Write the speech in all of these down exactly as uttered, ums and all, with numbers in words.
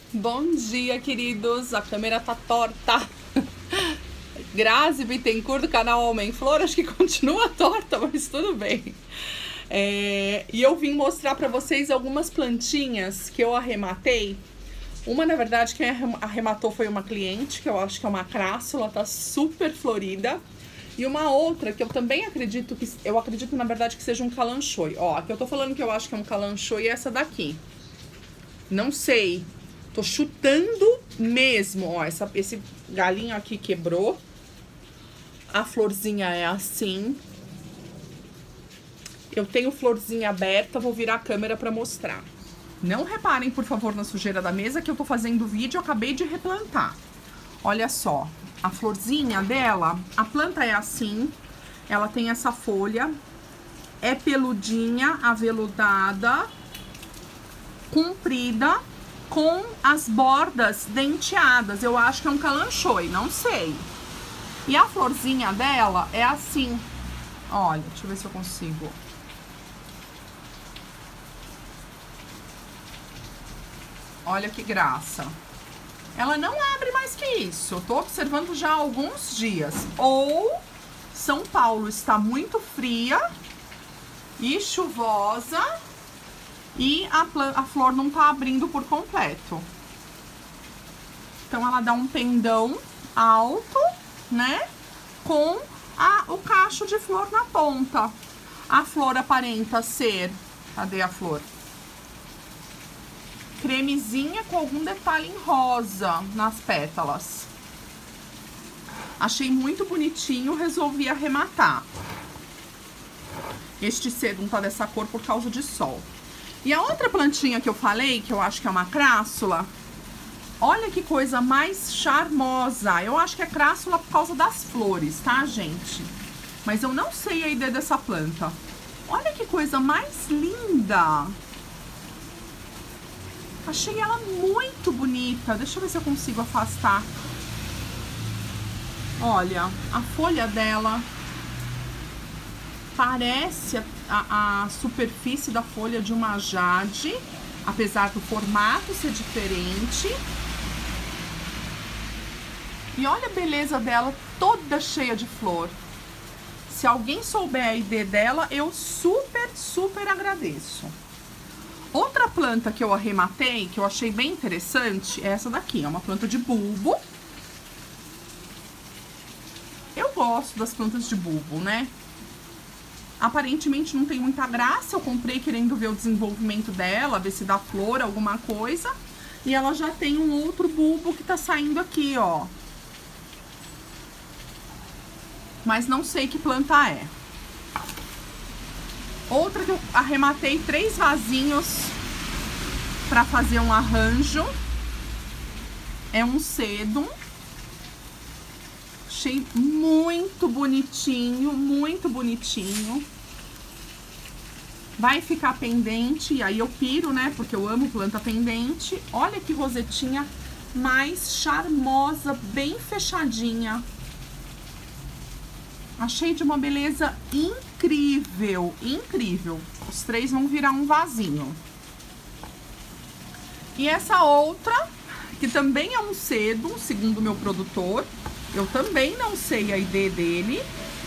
Bom dia, queridos. A câmera tá torta. Grazi Bittencourt do canal Homem Flor, acho que continua torta, mas tudo bem. É, e eu vim mostrar pra vocês algumas plantinhas que eu arrematei. Uma, na verdade, quem arrematou foi uma cliente, que eu acho que é uma crassula, tá super florida. E uma outra que eu também acredito que... Eu acredito, na verdade, que seja um calanchoe. Ó, aqui eu tô falando que eu acho que é um calanchoe é essa daqui. Não sei. Tô chutando mesmo. Ó, essa, esse galinho aqui quebrou. A florzinha é assim. Eu tenho florzinha aberta, vou virar a câmera pra mostrar. Não reparem, por favor, na sujeira da mesa, que eu tô fazendo vídeo, eu acabei de replantar. Olha só, a florzinha dela, a planta é assim, ela tem essa folha, é peludinha, aveludada, comprida, com as bordas denteadas. Eu acho que é um calanchoe, não sei. E a florzinha dela é assim. Olha, deixa eu ver se eu consigo. Olha que graça. Ela não abre mais que isso. Eu tô observando já há alguns dias. Ou São Paulo está muito fria e chuvosa e a, a flor não tá abrindo por completo. Então ela dá um pendão alto, né? Com a, o cacho de flor na ponta. A flor aparenta ser... Cadê a flor? Cremezinha com algum detalhe em rosa nas pétalas. Achei muito bonitinho, resolvi arrematar. Este sedum tá dessa cor por causa de sol. E a outra plantinha que eu falei, que eu acho que é uma crassula, olha que coisa mais charmosa. Eu acho que é crassula por causa das flores, tá, gente? Mas eu não sei a ideia dessa planta. Olha que coisa mais linda. Achei ela muito bonita. Deixa eu ver se eu consigo afastar. Olha, a folha dela parece a, a, a superfície da folha de uma jade, apesar do formato ser diferente. E olha a beleza dela, toda cheia de flor. Se alguém souber a ideia dela, eu super, super agradeço. Outra planta que eu arrematei, que eu achei bem interessante, é essa daqui. É uma planta de bulbo. Eu gosto das plantas de bulbo, né? Aparentemente não tem muita graça. Eu comprei querendo ver o desenvolvimento dela, ver se dá flor, alguma coisa. E ela já tem um outro bulbo que tá saindo aqui, ó. Mas não sei que planta é. Outra que eu arrematei três vasinhos para fazer um arranjo. É um sedum. Achei muito bonitinho, muito bonitinho. Vai ficar pendente, e aí eu piro, né? Porque eu amo planta pendente. Olha que rosetinha mais charmosa, bem fechadinha. Achei de uma beleza incrível, incrível. Os três vão virar um vasinho. E essa outra, que também é um sedum, segundo o meu produtor. Eu também não sei a ideia dele.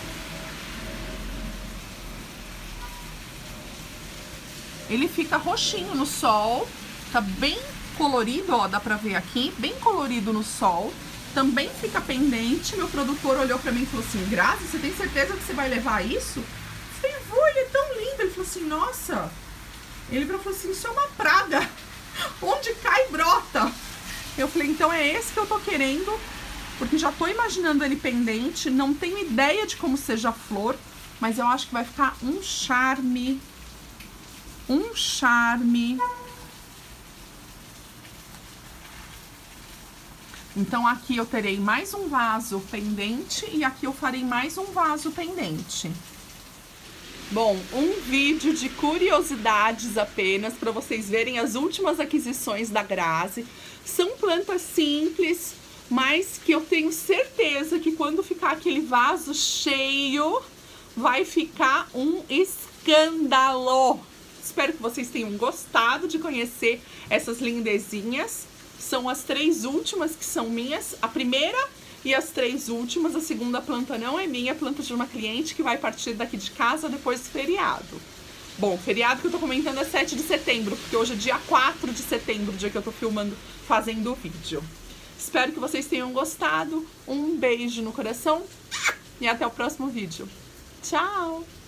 Ele fica roxinho no sol. Tá bem colorido, ó, dá pra ver aqui. Bem colorido no sol. Também fica pendente. Meu produtor olhou pra mim e falou assim: Grazi, você tem certeza que você vai levar isso? Eu falei, vou, ele é tão lindo. Ele falou assim, nossa. Ele falou assim, isso é uma praga. Onde cai, brota. Eu falei, então é esse que eu tô querendo. Porque já tô imaginando ele pendente. Não tenho ideia de como seja a flor. Mas eu acho que vai ficar um charme. Um charme. Então aqui eu terei mais um vaso pendente e aqui eu farei mais um vaso pendente. Bom, um vídeo de curiosidades apenas para vocês verem as últimas aquisições da Grazi. São plantas simples, mas que eu tenho certeza que quando ficar aquele vaso cheio, vai ficar um escândalo. Espero que vocês tenham gostado de conhecer essas lindezinhas. são as três últimas que são minhas. A primeira e as três últimas, a segunda planta não é minha, é planta de uma cliente que vai partir daqui de casa depois do feriado. Bom, o feriado que eu tô comentando é sete de setembro, porque hoje é dia quatro de setembro, dia que eu tô filmando, fazendo o vídeo. Espero que vocês tenham gostado. Um beijo no coração e até o próximo vídeo. Tchau!